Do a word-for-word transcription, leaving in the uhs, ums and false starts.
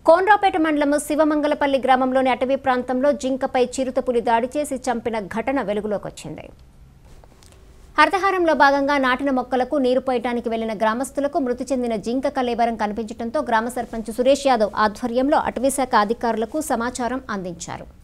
కోనరావుపేట మండలం శివమంగళపల్లి గ్రామంలోని అటవీ ప్రాంతంలో జింకపై చిరుతపులి దాడి చేసి చంపిన ఘటన వెలుగులోకి వచ్చింది. హరితహారంలో భాగంగా నాటిన మొక్కలకు నీరు పోయడానికి వెళ్లిన గ్రామస్తులకు మృతి చెందిన జింక కళేబరం కనిపించడంతో గ్రామ సర్పంచ్ సురేష్ యాదవ్ ఆధ్వర్యంలో అటవీశాఖ అధికారులకు సమాచారం అందించారు.